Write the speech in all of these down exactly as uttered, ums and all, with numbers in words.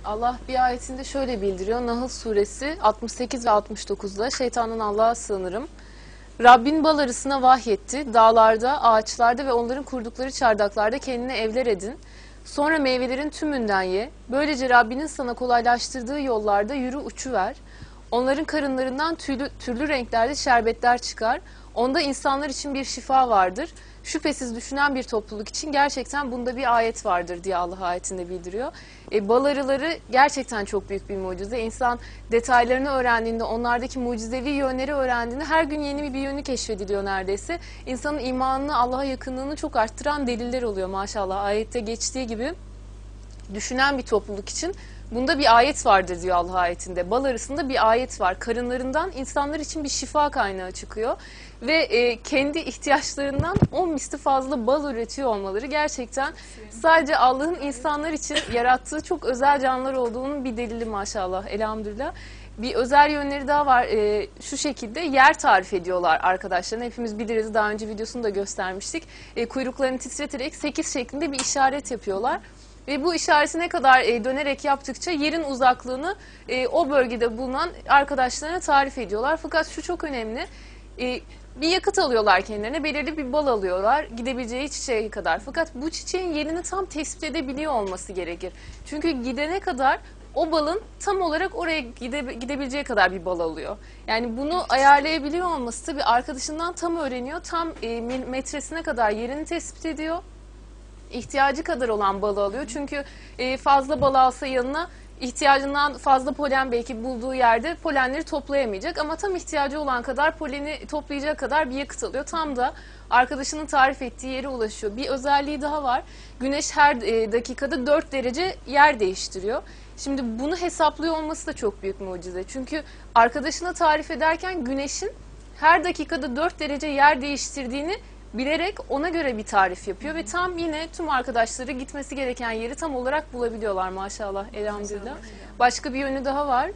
Allah bir ayetinde şöyle bildiriyor. Nahl suresi altmış sekiz ve altmış dokuzda şeytanın Allah'a sığınırım. Rabbin bal arısına vahyetti. Dağlarda, ağaçlarda ve onların kurdukları çardaklarda kendine evler edin. Sonra meyvelerin tümünden ye. Böylece Rabbinin sana kolaylaştırdığı yollarda yürü uçuver. Onların karınlarından türlü, türlü renklerde şerbetler çıkar. Onda insanlar için bir şifa vardır. Şüphesiz düşünen bir topluluk için gerçekten bunda bir ayet vardır diye Allah ayetinde bildiriyor. E, bal arıları gerçekten çok büyük bir mucize. İnsan detaylarını öğrendiğinde, onlardaki mucizevi yönleri öğrendiğinde her gün yeni bir yönü keşfediliyor neredeyse. İnsanın imanını, Allah'a yakınlığını çok arttıran deliller oluyor maşallah. Ayette geçtiği gibi düşünen bir topluluk için bunda bir ayet vardır diyor Allah ayetinde. Bal arasında bir ayet var. Karınlarından insanlar için bir şifa kaynağı çıkıyor. Ve e, kendi ihtiyaçlarından on misli fazla bal üretiyor olmaları gerçekten sadece Allah'ın insanlar için yarattığı çok özel canlılar olduğunun bir delili maşallah, elhamdülillah. Bir özel yönleri daha var. E, şu şekilde yer tarif ediyorlar arkadaşlarına. Hepimiz biliriz, daha önce videosunu da göstermiştik. E, kuyruklarını titreterek sekiz şeklinde bir işaret yapıyorlar. Ve bu işareti ne kadar e, dönerek yaptıkça yerin uzaklığını e, o bölgede bulunan arkadaşlarına tarif ediyorlar. Fakat şu çok önemli. E, bir yakıt alıyorlar kendilerine, belirli bir bal alıyorlar gidebileceği çiçeğe kadar. Fakat bu çiçeğin yerini tam tespit edebiliyor olması gerekir. Çünkü gidene kadar o balın tam olarak oraya gide, gidebileceği kadar bir bal alıyor. Yani bunu ayarlayabiliyor olması tabii arkadaşından tam öğreniyor. Tam e, metresine kadar yerini tespit ediyor. İhtiyacı kadar olan balı alıyor. Çünkü e, fazla bal alsa yanına ihtiyacından fazla polen belki bulduğu yerde polenleri toplayamayacak. Ama tam ihtiyacı olan kadar poleni toplayacak kadar bir yakıt alıyor. Tam da arkadaşının tarif ettiği yere ulaşıyor. Bir özelliği daha var. Güneş her e, dakikada dört derece yer değiştiriyor. Şimdi bunu hesaplıyor olması da çok büyük mucize. Çünkü arkadaşına tarif ederken güneşin her dakikada dört derece yer değiştirdiğini bilerek ona göre bir tarif yapıyor ve tam yine tüm arkadaşları gitmesi gereken yeri tam olarak bulabiliyorlar maşallah, elhamdülillah. Başka bir yönü daha var.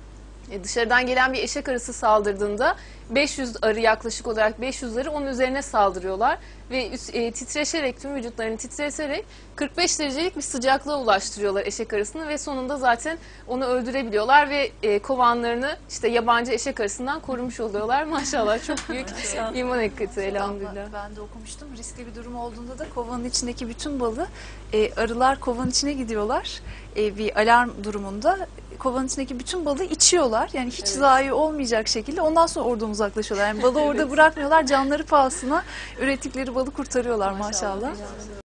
E dışarıdan gelen bir eşek arısı saldırdığında beş yüz arı, yaklaşık olarak beş yüz arı onun üzerine saldırıyorlar ve e, titreşerek, tüm vücutlarını titreterek kırk beş derecelik bir sıcaklığa ulaştırıyorlar eşek arısını ve sonunda zaten onu öldürebiliyorlar ve e, kovanlarını işte yabancı eşek arısından korumuş oluyorlar. Maşallah çok büyük iman hakikati, elhamdülillah. Ben de okumuştum. Riskli bir durum olduğunda da kovanın içindeki bütün balı e, arılar kovanın içine gidiyorlar. E, bir alarm durumunda kovanın içindeki bütün balı içiyorlar. Yani hiç evet. zayi olmayacak şekilde ondan sonra oradan uzaklaşıyorlar. Yani balı orada bırakmıyorlar. Canları pahasına ürettikleri balı kurtarıyorlar maşallah. maşallah.